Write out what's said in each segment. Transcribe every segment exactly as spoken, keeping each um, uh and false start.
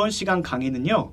이번 시간 강의는요,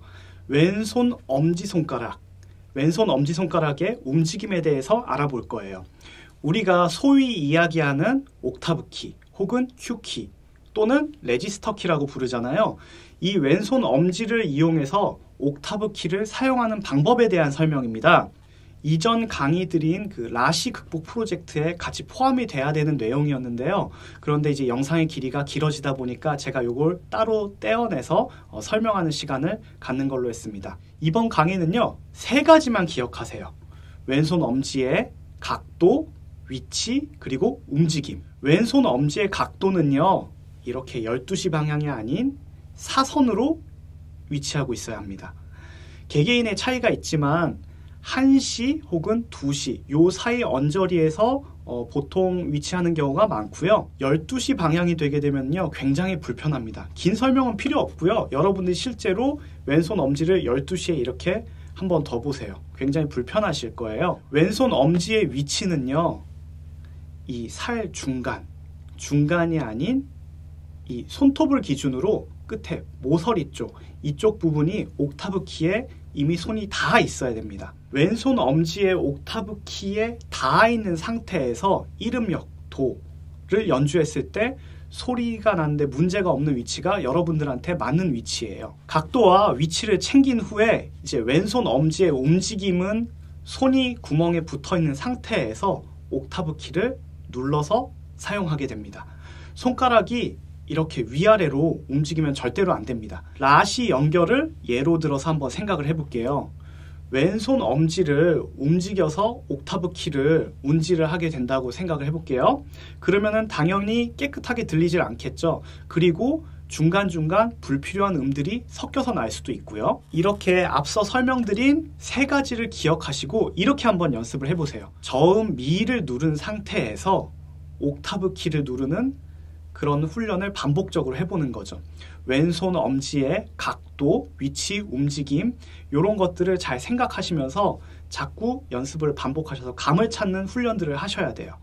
왼손 엄지손가락, 왼손 엄지손가락의 움직임에 대해서 알아볼 거예요. 우리가 소위 이야기하는 옥타브 키 혹은 Q키 또는 레지스터 키라고 부르잖아요. 이 왼손 엄지를 이용해서 옥타브 키를 사용하는 방법에 대한 설명입니다. 이전 강의드린 그 라시 극복 프로젝트에 같이 포함이 돼야 되는 내용이었는데요. 그런데 이제 영상의 길이가 길어지다 보니까 제가 이걸 따로 떼어내서 어, 설명하는 시간을 갖는 걸로 했습니다. 이번 강의는요, 세 가지만 기억하세요. 왼손 엄지의 각도, 위치, 그리고 움직임. 왼손 엄지의 각도는요, 이렇게 열두 시 방향이 아닌 사선으로 위치하고 있어야 합니다. 개개인의 차이가 있지만 한 시 혹은 두 시 요 사이 언저리에서 어, 보통 위치하는 경우가 많고요. 열두 시 방향이 되게 되면요, 굉장히 불편합니다. 긴 설명은 필요 없고요. 여러분들이 실제로 왼손 엄지를 열두 시에 이렇게 한번 더 보세요. 굉장히 불편하실 거예요. 왼손 엄지의 위치는요, 이 살 중간, 중간이 아닌 이 손톱을 기준으로 끝에 모서리 쪽, 이쪽 부분이 옥타브 키에 이미 손이 닿아 있어야 됩니다. 왼손 엄지의 옥타브 키에 닿아 있는 상태에서 이름역, 도를 연주했을 때 소리가 나는데 문제가 없는 위치가 여러분들한테 맞는 위치예요. 각도와 위치를 챙긴 후에 이제 왼손 엄지의 움직임은 손이 구멍에 붙어 있는 상태에서 옥타브 키를 눌러서 사용하게 됩니다. 손가락이 이렇게 위아래로 움직이면 절대로 안 됩니다. 라시 연결을 예로 들어서 한번 생각을 해볼게요. 왼손 엄지를 움직여서 옥타브 키를 운지를 하게 된다고 생각을 해볼게요. 그러면은 당연히 깨끗하게 들리질 않겠죠. 그리고 중간중간 불필요한 음들이 섞여서 날 수도 있고요. 이렇게 앞서 설명드린 세 가지를 기억하시고 이렇게 한번 연습을 해보세요. 저음 미를 누른 상태에서 옥타브 키를 누르는 그런 훈련을 반복적으로 해보는 거죠. 왼손 엄지의 각도, 위치, 움직임 이런 것들을 잘 생각하시면서 자꾸 연습을 반복하셔서 감을 찾는 훈련들을 하셔야 돼요.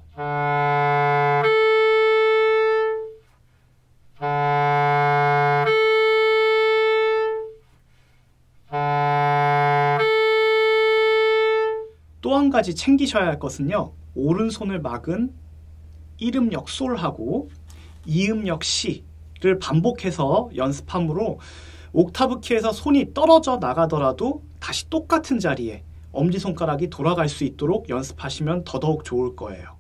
또 한 가지 챙기셔야 할 것은요, 오른손을 막은 이음역 솔하고 이음역 시를 반복해서 연습함으로 옥타브 키에서 손이 떨어져 나가더라도 다시 똑같은 자리에 엄지손가락이 돌아갈 수 있도록 연습하시면 더더욱 좋을 거예요.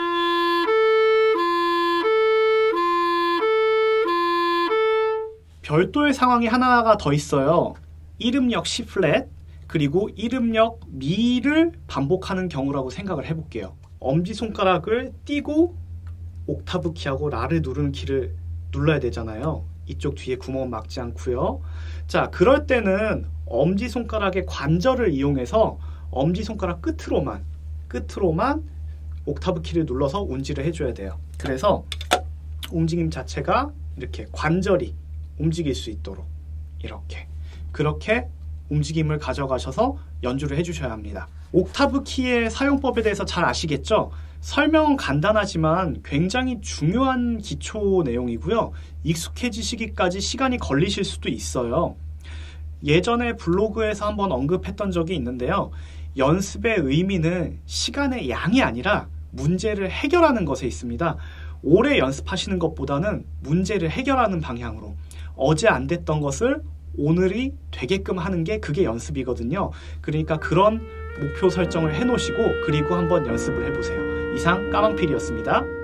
별도의 상황이 하나가 더 있어요. 이음역 시 플랫 그리고 이음역 미를 반복하는 경우라고 생각을 해볼게요. 엄지손가락을 띄고 옥타브 키하고 라를 누르는 키를 눌러야 되잖아요. 이쪽 뒤에 구멍은 막지 않고요. 자, 그럴 때는 엄지손가락의 관절을 이용해서 엄지손가락 끝으로만 끝으로만 옥타브 키를 눌러서 운지를 해줘야 돼요. 그래서 움직임 자체가 이렇게 관절이 움직일 수 있도록 이렇게 그렇게 움직임을 가져가셔서 연주를 해주셔야 합니다. 옥타브 키의 사용법에 대해서 잘 아시겠죠? 설명은 간단하지만 굉장히 중요한 기초 내용이고요. 익숙해지시기까지 시간이 걸리실 수도 있어요. 예전에 블로그에서 한번 언급했던 적이 있는데요. 연습의 의미는 시간의 양이 아니라 문제를 해결하는 것에 있습니다. 오래 연습하시는 것보다는 문제를 해결하는 방향으로 어제 안 됐던 것을 오늘이 되게끔 하는 게 그게 연습이거든요. 그러니까 그런 목표 설정을 해놓으시고 그리고 한번 연습을 해보세요. 이상 까망필이었습니다.